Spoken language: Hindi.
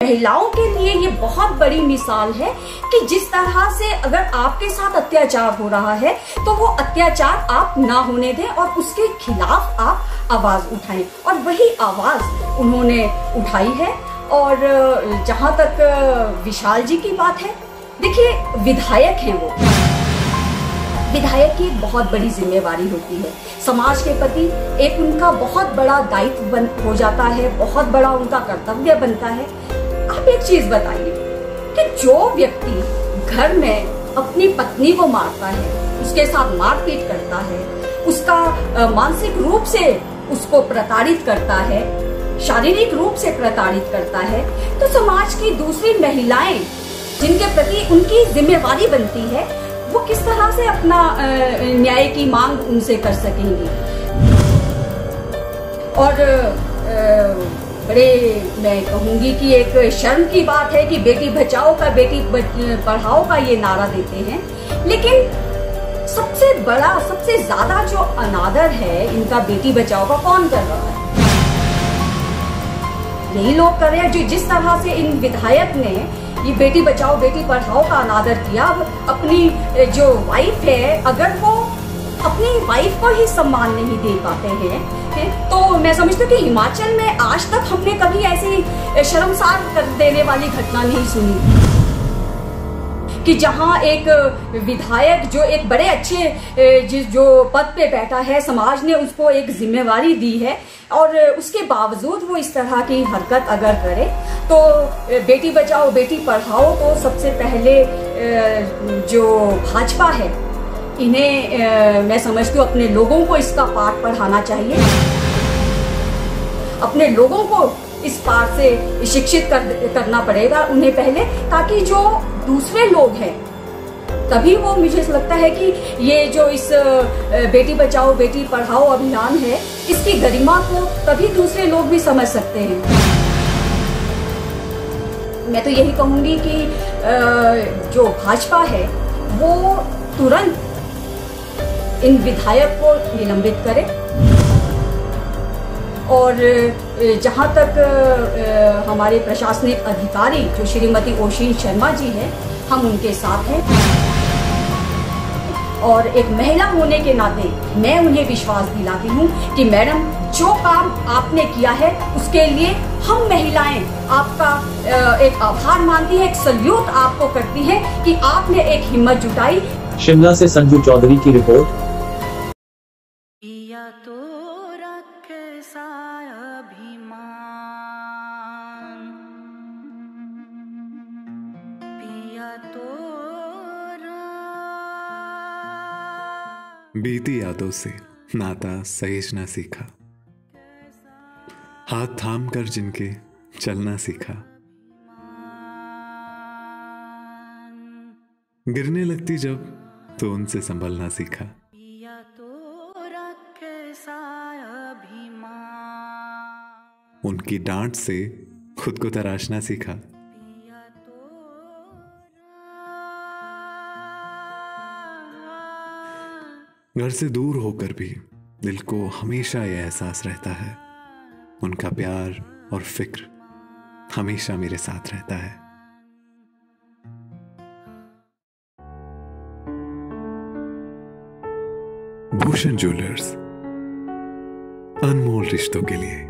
महिलाओं के लिए ये बहुत बड़ी मिसाल है कि जिस तरह से अगर आपके साथ अत्याचार हो रहा है तो वो अत्याचार आप ना होने दें और उसके खिलाफ आप आवाज उठाएं, और वही आवाज उन्होंने उठाई है। और जहां तक विशाल जी की बात है, देखिए विधायक हैं वो, विधायक की एक बहुत बड़ी जिम्मेवारी होती है समाज के प्रति, एक उनका बहुत बड़ा दायित्व हो जाता है, बहुत बड़ा उनका कर्तव्य बनता है। आप एक चीज बताइए कि जो व्यक्ति घर में अपनी पत्नी को मारता है, उसके साथ मारपीट करता है, उसका मानसिक रूप से उसको प्रताड़ित करता है, शारीरिक रूप से प्रताड़ित करता है, तो समाज की दूसरी महिलाएं जिनके प्रति उनकी जिम्मेवारी बनती है, वो किस तरह से अपना न्याय की मांग उनसे कर सकेंगी। और बड़े मैं कहूंगी कि एक शर्म की बात है कि बेटी बचाओ का बेटी पढ़ाओ का ये नारा देते हैं, लेकिन सबसे बड़ा सबसे ज्यादा जो अनादर है इनका बेटी बचाओ का कौन कर रहा है? यही लोग कर रहे हैं जो जिस तरह से इन विधायक ने ये बेटी बचाओ बेटी पढ़ाओ का अनादर किया। अपनी जो वाइफ है, अगर वो अपनी वाइफ को ही सम्मान नहीं दे पाते हैं तो मैं समझती हूँ कि हिमाचल में आज तक हमने कभी ऐसी शर्मसार कर देने वाली घटना नहीं सुनी कि जहां एक विधायक जो एक बड़े अच्छे जो पद पे बैठा है, समाज ने उसको एक जिम्मेवारी दी है और उसके बावजूद वो इस तरह की हरकत अगर करे तो बेटी बचाओ बेटी पढ़ाओ तो सबसे पहले जो भाजपा है इन्हें मैं समझती हूँ अपने लोगों को इसका पाठ पढ़ाना चाहिए, अपने लोगों को इस पाठ से शिक्षित करना पड़ेगा उन्हें पहले, ताकि जो दूसरे लोग हैं तभी वो, मुझे लगता है कि ये जो इस बेटी बचाओ बेटी पढ़ाओ अभियान है इसकी गरिमा को तभी दूसरे लोग भी समझ सकते हैं। मैं तो यही कहूंगी कि जो भाजपा है वो तुरंत इन विधायक को निलंबित करे और जहां तक हमारे प्रशासनिक अधिकारी जो श्रीमती ओशिन शर्मा जी हैं, हम उनके साथ हैं और एक महिला होने के नाते मैं उन्हें विश्वास दिलाती हूँ कि मैडम जो काम आपने किया है उसके लिए हम महिलाएं आपका एक आभार मानती है, एक सल्यूट आपको करती है कि आपने एक हिम्मत जुटाई। शिमला से संजू चौधरी की रिपोर्ट। बीती यादों से नाता सहेजना सीखा, हाथ थाम कर जिनके चलना सीखा, गिरने लगती जब तो उनसे संभलना सीखा, उनकी डांट से खुद को तराशना सीखा, घर से दूर होकर भी दिल को हमेशा यह एहसास रहता है उनका प्यार और फिक्र हमेशा मेरे साथ रहता है। भूषण ज्वेलर्स, अनमोल रिश्तों के लिए।